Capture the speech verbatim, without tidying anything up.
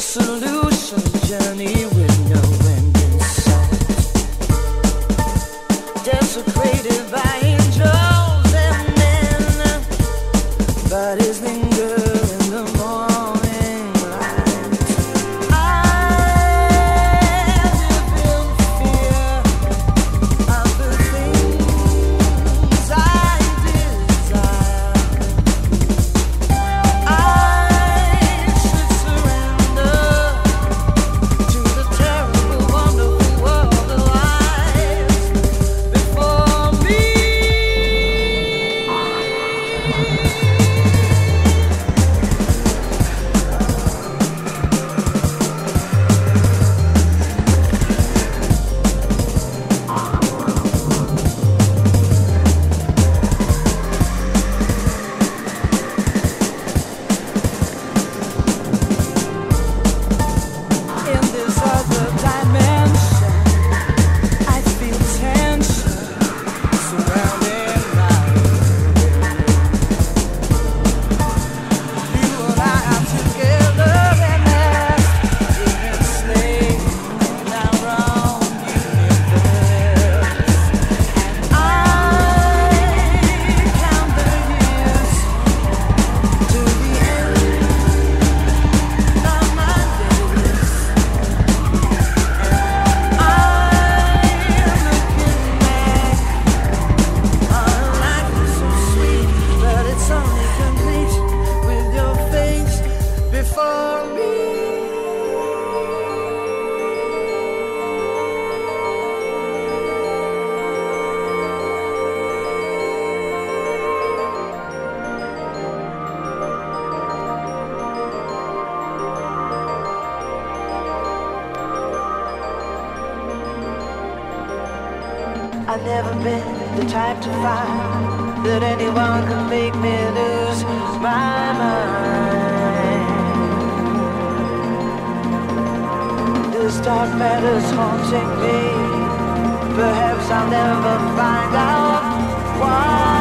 dissolution journey with no end in sight, desecrated by angels and men, bodies linger in the morning light. I live in fear of the things I desire. I should surrender to the terrible, wonderful world that lies before me. In this other dimension, I feel tension surrounding my will. You and I are together in this enslaved in our own universe. I count the years to the end of my days. I'm looking back on a life that's so sweet, but it's only complete with your face before me. I've never been the type to find that anyone could make me lose my mind. This dark matter's haunting me. Perhaps I'll never find out why.